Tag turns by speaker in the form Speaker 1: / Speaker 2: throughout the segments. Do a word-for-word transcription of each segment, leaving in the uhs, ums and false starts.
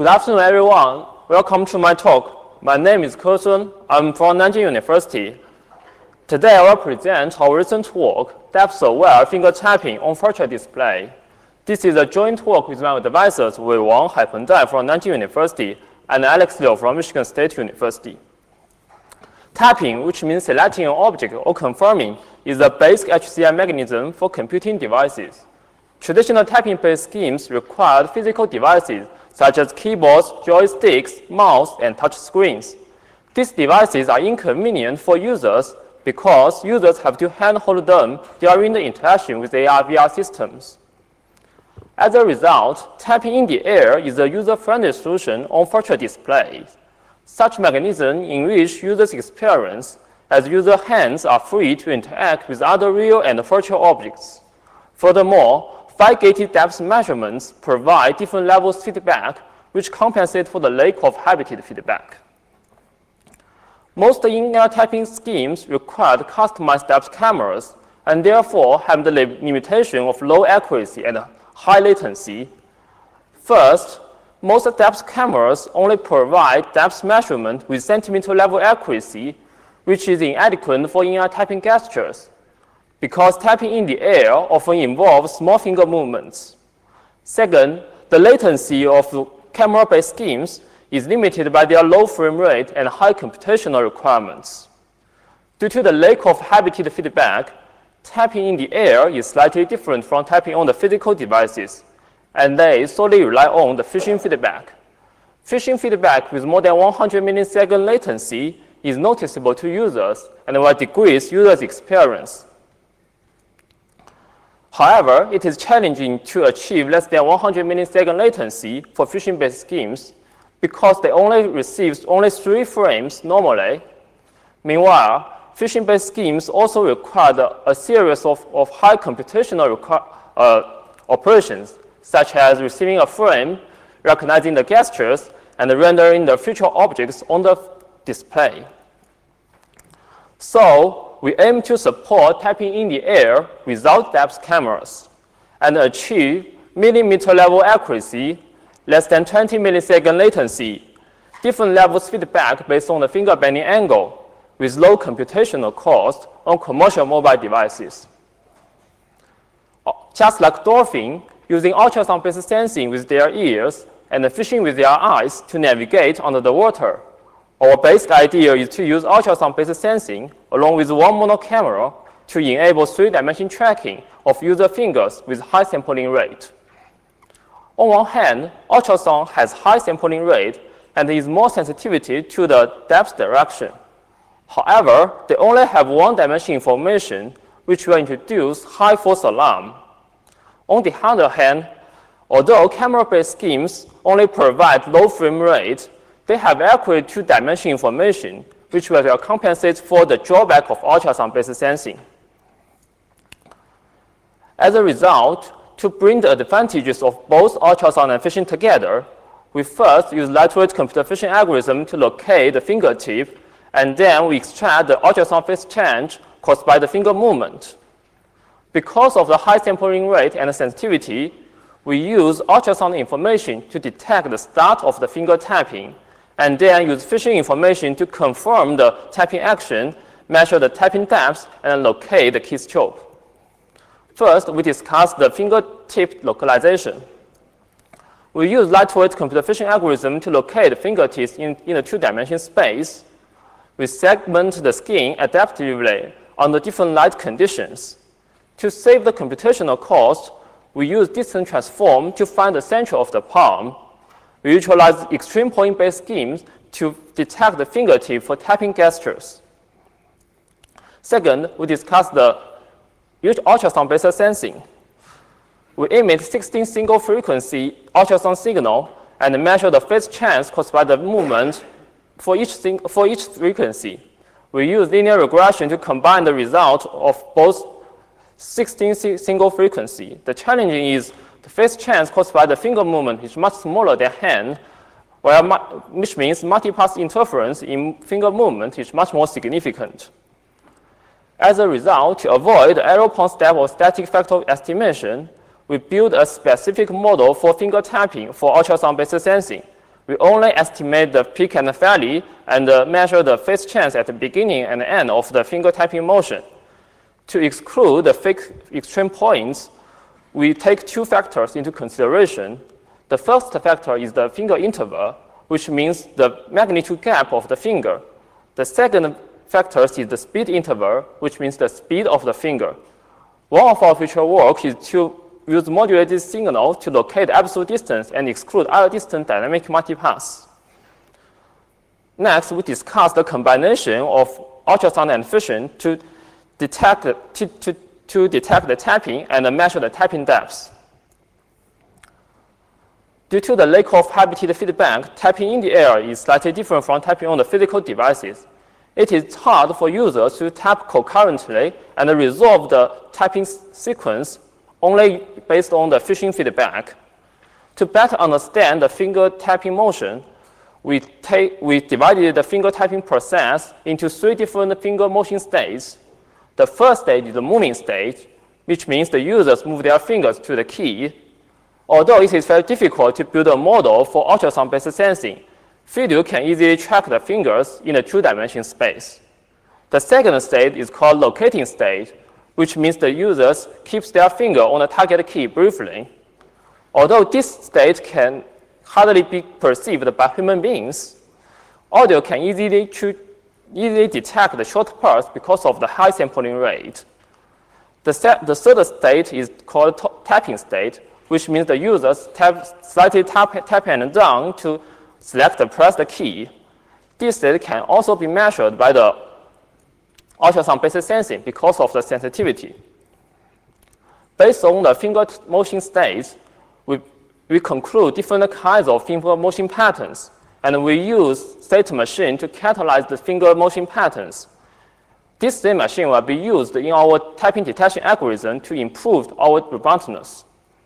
Speaker 1: Good afternoon, everyone. Welcome to my talk. My name is Ke Sun. I'm from Nanjing University. Today, I will present our recent work, depth-aware finger tapping on virtual display. This is a joint work with my advisors, Wei Wang, Haipeng Dai from Nanjing University, and Alex Liu from Michigan State University. Tapping, which means selecting an object or confirming, is the basic H C I mechanism for computing devices. Traditional tapping-based schemes required physical devices such as keyboards, joysticks, mouse, and touch screens. These devices are inconvenient for users because users have to handhold them during the interaction with A R V R systems. As a result, tapping in the air is a user-friendly solution on virtual displays. Such mechanism enrich users' experience as user hands are free to interact with other real and virtual objects. Furthermore, five-gated depth measurements provide different levels of feedback, which compensate for the lack of habited feedback. Most in-air tapping schemes required customized depth cameras and therefore have the limitation of low accuracy and high latency. First, most depth cameras only provide depth measurement with centimeter level accuracy, which is inadequate for in-air tapping gestures, because tapping in the air often involves small finger movements. Second, the latency of camera-based schemes is limited by their low frame rate and high computational requirements. Due to the lack of habited feedback, tapping in the air is slightly different from tapping on the physical devices, and they solely rely on the phishing feedback. Phishing feedback with more than one hundred millisecond latency is noticeable to users and will decrease users' experience. However, it is challenging to achieve less than one hundred millisecond latency for phishing-based schemes because they only receive only three frames normally. Meanwhile, phishing-based schemes also require a series of, of high computational uh, operations, such as receiving a frame, recognizing the gestures, and rendering the virtual objects on the display. So, we aim to support tapping in the air without depth cameras and achieve millimeter level accuracy, less than twenty millisecond latency, different levels feedback based on the finger bending angle, with low computational cost on commercial mobile devices. Just like dolphins, using ultrasound-based sensing with their ears and fishing with their eyes to navigate under the water, our basic idea is to use ultrasound-based sensing along with one mono camera to enable three-dimension tracking of user fingers with high sampling rate. On one hand, ultrasound has high sampling rate and is more sensitivity to the depth direction. However, they only have one-dimension information, which will introduce high false alarm. On the other hand, although camera-based schemes only provide low frame rate, they have accurate two-dimension information, which will compensate for the drawback of ultrasound-based sensing. As a result, to bring the advantages of both ultrasound and phishing together, we first use lightweight computer vision algorithm to locate the fingertip, and then we extract the ultrasound phase change caused by the finger movement. Because of the high sampling rate and sensitivity, we use ultrasound information to detect the start of the finger tapping, and then use phishing information to confirm the tapping action, measure the tapping depth, and locate the keystroke. First, we discuss the fingertip localization. We use lightweight computer vision algorithm to locate the fingertips in, in a two-dimension space. We segment the skin adaptively under different light conditions. To save the computational cost, we use distance transform to find the center of the palm. We utilize extreme point-based schemes to detect the fingertip for tapping gestures. Second, we discuss the ultrasound-based sensing. We emit sixteen single-frequency ultrasound signal and measure the phase change caused by the movement for each, for each frequency. We use linear regression to combine the result of both sixteen single frequency. The challenge is the phase change caused by the finger movement is much smaller than hand, which means multipass interference in finger movement is much more significant. As a result, to avoid the error point step of static factor estimation, we build a specific model for finger tapping for ultrasound-based sensing, We only estimate the peak and the valley and uh, measure the phase change at the beginning and end of the finger tapping motion. To exclude the fixed extreme points, we take two factors into consideration. The first factor is the finger interval, which means the magnitude gap of the finger. The second factor is the speed interval, which means the speed of the finger. One of our future work is to use modulated signal to locate absolute distance and exclude other distant dynamic multipaths. Next, we discuss the combination of ultrasound and fission to detect, to, to, to detect the tapping and measure the tapping depths. Due to the lack of high-bit feedback, tapping in the air is slightly different from tapping on the physical devices. It is hard for users to tap concurrently and resolve the tapping sequence only based on the fishing feedback. To better understand the finger tapping motion, we, take, we divided the finger tapping process into three different finger motion states. The first stage is the moving stage, which means the users move their fingers to the key. Although it is very difficult to build a model for ultrasound-based sensing, Fidu can easily track the fingers in a two-dimensional space. The second state is called locating state, which means the users keeps their finger on the target key briefly. Although this state can hardly be perceived by human beings, audio can easily, easily detect the short parts because of the high sampling rate. The, the third state is called tapping state, which means the users tap, slightly tap, tap and down to select the pressed key. This state can also be measured by the ultrasound-based sensing because of the sensitivity. Based on the finger motion states, we, we conclude different kinds of finger motion patterns, and we use state machine to catalyze the finger motion patterns. This state machine will be used in our tapping detection algorithm to improve our robustness.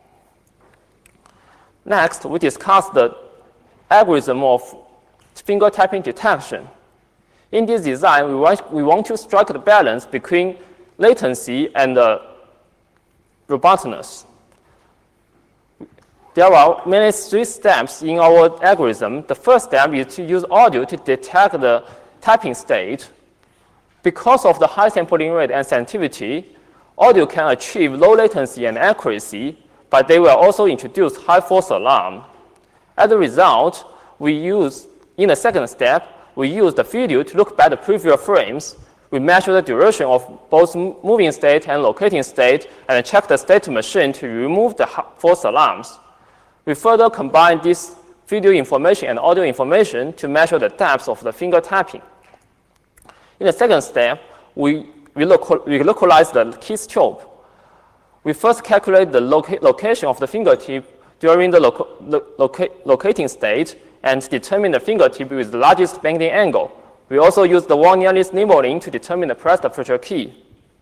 Speaker 1: Next, we discuss the algorithm of finger tapping detection. In this design, we want, we want to strike the balance between latency and uh, robustness. There are mainly three steps in our algorithm. The first step is to use audio to detect the tapping state. Because of the high sampling rate and sensitivity, audio can achieve low latency and accuracy, but they will also introduce high false alarm. As a result, we use, in the second step, we use the video to look back the previous frames. We measure the duration of both moving state and locating state and check the state machine to remove the false alarms. We further combine this video information and audio information to measure the depth of the finger tapping. In the second step, we, we, local, we localize the keystroke. We first calculate the loca location of the fingertip during the loca lo loca locating state and determine the fingertip with the largest bending angle. We also use the one nearest nibbling to determine the pressed pressure key.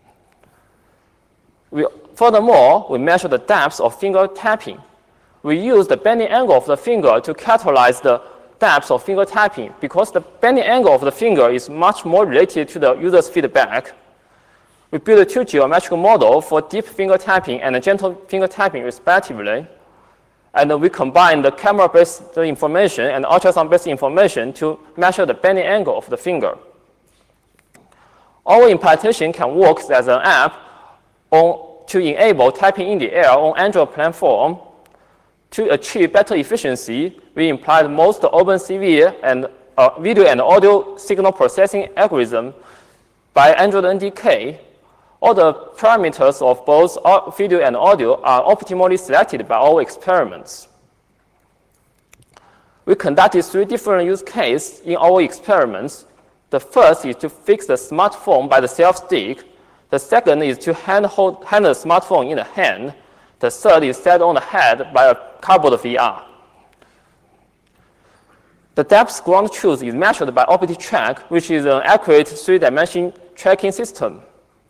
Speaker 1: We, furthermore, we measure the depth of finger tapping. We use the bending angle of the finger to catalyze the depth of finger tapping because the bending angle of the finger is much more related to the user's feedback. We build two geometric models for deep finger tapping and gentle finger tapping respectively. And we combine the camera-based information and ultrasound-based information to measure the bending angle of the finger. Our implementation can work as an app on, to enable tapping in the air on Android platform. To achieve better efficiency, we employed most OpenCV and uh, video and audio signal processing algorithm by Android N D K. All the parameters of both video and audio are optimally selected by our experiments. We conducted three different use cases in our experiments. The first is to fix the smartphone by the self-stick. The second is to hand, hold, hand the smartphone in the hand. The third is set on the head by a cardboard V R. The depth ground truth is measured by OptiTrack, which is an accurate three-dimension tracking system.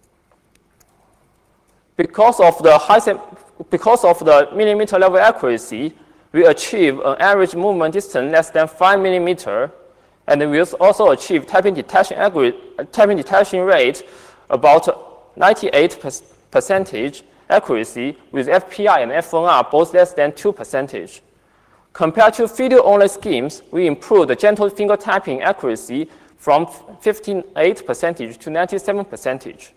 Speaker 1: Because of the high, because of the millimeter level accuracy, we achieve an average movement distance less than five millimeters, and we also achieve tapping detection tapping detection rate about ninety-eight percent accuracy with F P I and F N R both less than two percent. Compared to video-only schemes, we improved the gentle finger tapping accuracy from fifty-eight percent to ninety-seven percent.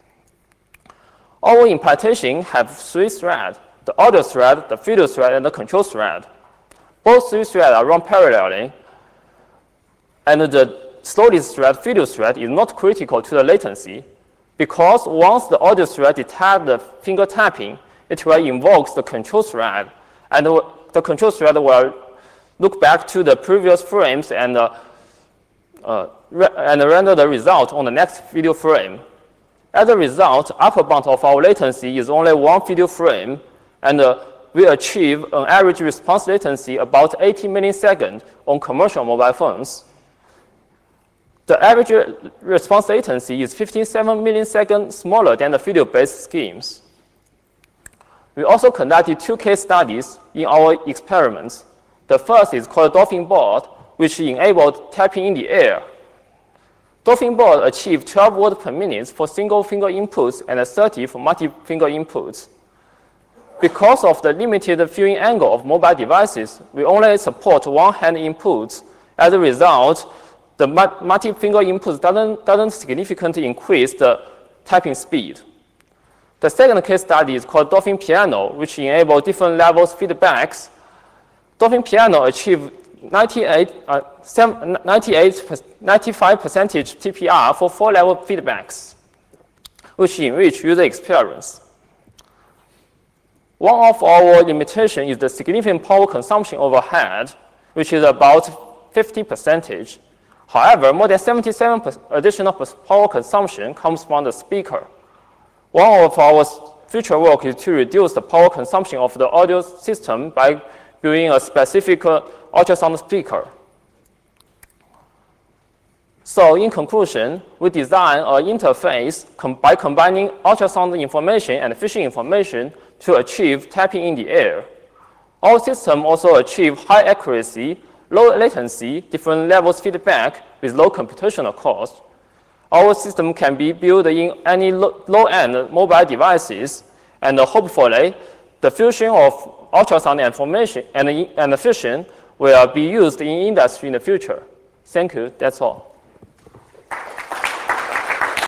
Speaker 1: Our implementation have three threads: the audio thread, the video thread, and the control thread. Both three threads are run parallelly, and the slowest thread, video thread, is not critical to the latency, because once the audio thread detects the finger tapping, it will invoke the control thread, and the control thread will look back to the previous frames and, uh, uh, and render the result on the next video frame. As a result, upper bound of our latency is only one video frame, and uh, we achieve an average response latency about eighty milliseconds on commercial mobile phones. The average response latency is fifty-seven milliseconds smaller than the video-based schemes. We also conducted two case studies in our experiments. The first is called Dolphin Board, which enabled tapping in the air. Dolphin Board achieved twelve words per minute for single-finger inputs and thirty for multi-finger inputs. Because of the limited viewing angle of mobile devices, we only support one-hand inputs. As a result, the multi-finger inputs doesn't, doesn't significantly increase the typing speed. The second case study is called Dolphin Piano, which enables different levels feedbacks. Dolphin Piano achieved ninety-eight, uh, ninety-eight, ninety-five percent T P R for four-level feedbacks, which enrich user experience. One of our limitations is the significant power consumption overhead, which is about fifty percent. However, more than seventy-seven percent additional power consumption comes from the speaker. One of our future work is to reduce the power consumption of the audio system by building a specific uh, ultrasound speaker. So in conclusion, we design an interface com by combining ultrasound information and phishing information to achieve tapping in the air. Our system also achieves high accuracy, low latency, different levels feedback with low computational cost. Our system can be built in any low-end mobile devices, and hopefully, the fusion of ultrasound information and, and phishing will be used in industry in the future. Thank you. That's all.